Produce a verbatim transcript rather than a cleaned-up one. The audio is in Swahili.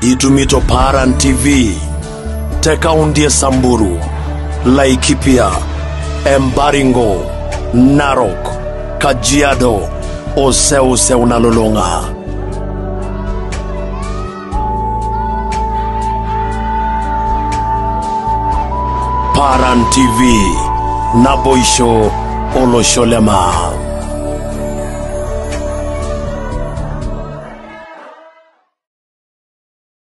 Itumito Paran T V, Tekaundie Samburu, Laikipia, Embaringo, Narok, Kajiado, Oseuse Unalolonga. Paran T V, Naboisho Olosholema.